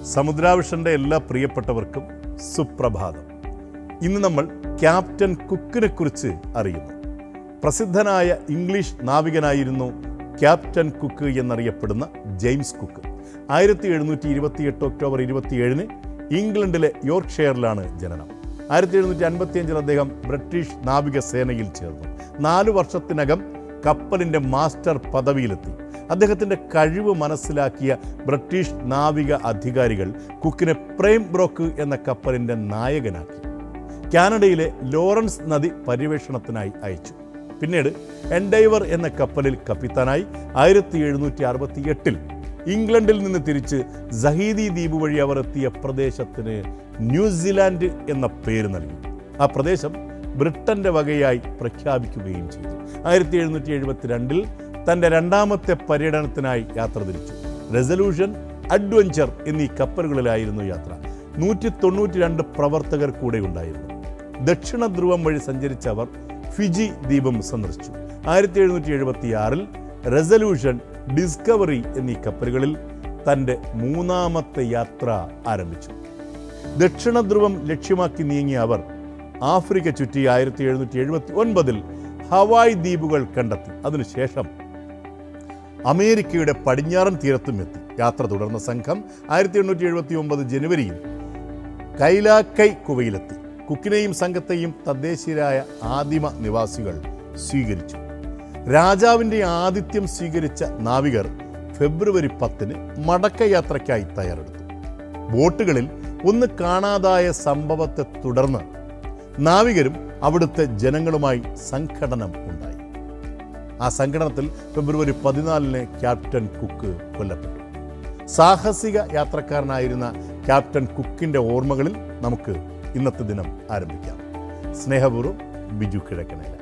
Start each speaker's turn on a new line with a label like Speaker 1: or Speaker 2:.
Speaker 1: സമുദ്രാവിഷൻ്റെ എല്ലാ പ്രിയപ്പെട്ടവർക്കും സുപ്രഭാതം. ഇന്ന് നമ്മൾ ക്യാപ്റ്റൻ കുക്കിനെ കുറിച്ച് അറിയുന്നു. പ്രസിദ്ധനായ ഇംഗ്ലീഷ് നാവികനായിരുന്നു ക്യാപ്റ്റൻ കുക്ക് എന്നറിയപ്പെടുന്ന ജെയിംസ് കുക്ക്. 1728 ഒക്ടോബർ 27 ഇംഗ്ലണ്ടിലെ യോർക്ക്ഷയറിലാണ് ജനനം. 1755 അദ്ദേഹം ബ്രിട്ടീഷ് നാവികസേനയിൽ ചേർന്നു. 4 വർഷത്തിനകം കപ്പലിൻ്റെ മാസ്റ്റർ പദവിയിലെത്തി. അദ്ദേഹത്തിൻ്റെ കഴിവ് മനസ്സിലാക്കിയ ബ്രിട്ടീഷ് നാവിക അധികാരികൾ കുക്കിനെ പ്രൈം ബ്രോക്ക് എന്ന കപ്പലിൻ്റെ നായകനാക്കി. കാനഡയിലെ ലോറൻസ് നദി പര്യവേഷണത്തിനായി അയച്ചു. പിന്നീട് എൻഡൈവർ എന്ന കപ്പലിൽ കപ്പിത്താനായി 1768 ഇംഗ്ലണ്ടിൽ നിന്ന് തിരിച്ച് സഹീദി ദ്വീപ് വഴി അവർ എത്തിയ പ്രദേശത്തിന് ന്യൂസിലാൻഡ് എന്ന പേര് നൽകി. ആ പ്രദേശം ബ്രിട്ടൻ്റെ വകയായി പ്രഖ്യാപിക്കുകയും ചെയ്തു. 1772 തൻ്റെ രണ്ടാമത്തെ പര്യടനത്തിനായി യാത്ര തിരിച്ചു. റെസല്യൂഷൻ, അഡ്വഞ്ചർ എന്നീ കപ്പലുകളിലായിരുന്നു യാത്ര. 192 പ്രവർത്തകർ കൂടെ ഉണ്ടായിരുന്നു. ദക്ഷിണ ധ്രുവം വഴി സഞ്ചരിച്ച അവർ ഫിജി ദ്വീപം സന്ദർശിച്ചു. 1776 റെസല്യൂഷൻ, ഡിസ്കവറി എന്നീ കപ്പലുകളിൽ തൻ്റെ 3ാമത്തെ യാത്ര ആരംഭിച്ചു. ദക്ഷിണ ധ്രുവം ലക്ഷ്യമാക്കി നീങ്ങിയ അവർ ആഫ്രിക്ക ചുറ്റി 1779 ഹവായ് ദ്വീപുകൾ കണ്ടെത്തി. അതിനുശേഷം അമേരിക്കയുടെ പടിഞ്ഞാറൻ തീരത്തും എത്തി. യാത്ര തുടർന്ന സംഘം 1879 ജനുവരിയിൽ കൈലാക്കൈ കുവയിലെത്തി. കുക്കിനെയും സംഘത്തെയും തദ്ദേശീയരായ ആദിമ നിവാസികൾ സ്വീകരിച്ചു. രാജാവിൻ്റെ ആതിഥ്യം സ്വീകരിച്ച നാവികർ ഫെബ്രുവരി 10 മടക്കയാത്രയ്ക്കായി തയ്യാറെടുത്തു. ബോട്ടുകളിൽ ഒന്ന് കാണാതായ സംഭവത്തെ തുടർന്ന് നാവികരും അവിടുത്തെ ജനങ്ങളുമായി സംഘടനം ഉണ്ടായി. ആ സംഘടനത്തിൽ ഫെബ്രുവരി 14 ക്യാപ്റ്റൻ കുക്ക് കൊല്ലപ്പെട്ടു. സാഹസിക യാത്രക്കാരനായിരുന്ന ക്യാപ്റ്റൻ കുക്കിൻ്റെ ഓർമ്മകളിൽ നമുക്ക് ഇന്നത്തെ ദിനം ആരംഭിക്കാം. സ്നേഹപൂർവ്വം ബിജു കിഴക്കനേല.